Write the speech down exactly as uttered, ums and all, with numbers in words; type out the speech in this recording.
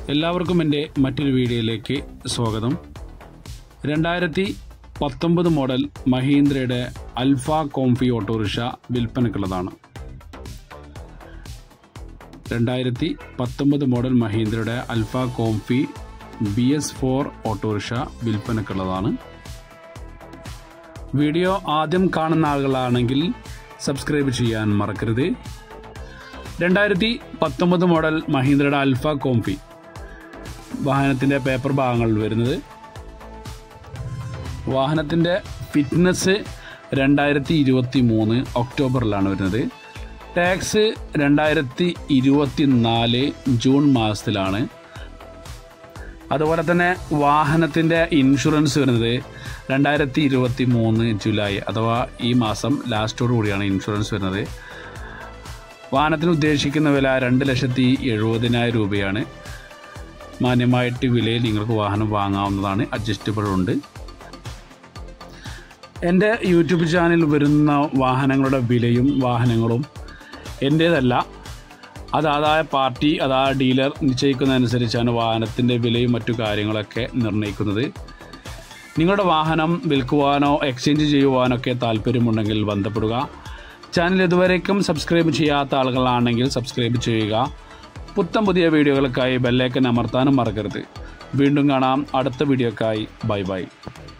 എല്ലാവർക്കും എൻ്റെ മറ്റൊരു വീഡിയോയിലേക്ക് സ്വാഗതം. രണ്ടായിരത്തി പത്തൊമ്പത് മോഡൽ മഹീന്ദ്രയുടെ അൽഫ കോംഫി ഓട്ടോറിക്ഷ വിൽപ്പനക്കുള്ളതാണ്. രണ്ടായിരത്തി പത്തൊമ്പത് മോഡൽ മഹീന്ദ്രയുടെ Alfa Comfy B S four auto rickshaw വിൽപ്പനക്കുള്ളതാണ്. വീഡിയോ ആദ്യം കാണുന്ന ആളുകളാണെങ്കിൽ സബ്സ്ക്രൈബ് ചെയ്യാൻ മറക്കരുത്. രണ്ടായിരത്തി പത്തൊമ്പത് മോഡൽ മഹീന്ദ്രയുടെ അൽഫ കോംഫി വാഹനത്തിൻ്റെ പേപ്പർ ഭാഗങ്ങൾ വരുന്നത്. വാഹനത്തിൻ്റെ ഫിറ്റ്നസ് രണ്ടായിരത്തി ഇരുപത്തി മൂന്ന് ഒക്ടോബറിലാണ് വരുന്നത്. ടാക്സ് രണ്ടായിരത്തി ഇരുപത്തി നാല് ജൂൺ മാസത്തിലാണ്. അതുപോലെ തന്നെ വാഹനത്തിൻ്റെ ഇൻഷുറൻസ് വരുന്നത് രണ്ടായിരത്തി ഇരുപത്തി മൂന്ന് ജൂലൈ അഥവാ ഈ മാസം ലാസ്റ്റോടു കൂടിയാണ് ഇൻഷുറൻസ് വരുന്നത്. വാഹനത്തിന് ഉദ്ദേശിക്കുന്ന വില രണ്ട് ലക്ഷത്തി എഴുപതിനായിരം രൂപയാണ്. മാന്യമായിട്ട് വിലയിൽ നിങ്ങൾക്ക് വാഹനം വാങ്ങാവുന്നതാണ്. അഡ്ജസ്റ്റബിൾ ഉണ്ട്. എൻ്റെ യൂട്യൂബ് ചാനലിൽ വരുന്ന വാഹനങ്ങളുടെ വിലയും വാഹനങ്ങളും എൻ്റേതല്ല. അതാതായ പാർട്ടി അതായ ഡീലർ നിശ്ചയിക്കുന്നതനുസരിച്ചാണ് വാഹനത്തിൻ്റെ വിലയും മറ്റു കാര്യങ്ങളൊക്കെ നിർണ്ണയിക്കുന്നത്. നിങ്ങളുടെ വാഹനം വിൽക്കുവാനോ എക്സ്ചേഞ്ച് ചെയ്യുവാനോ ഒക്കെ താല്പര്യമുണ്ടെങ്കിൽ ബന്ധപ്പെടുക. ചാനൽ ഇതുവരേക്കും സബ്സ്ക്രൈബ് ചെയ്യാത്ത ആളുകളാണെങ്കിൽ സബ്സ്ക്രൈബ് ചെയ്യുക. പുത്തൻ പുതിയ വീഡിയോകൾക്കായി ബെല്ലൈക്കൻ അമർത്താനും മറക്കരുത്. വീണ്ടും കാണാം അടുത്ത വീഡിയോക്കായി. Bye bye.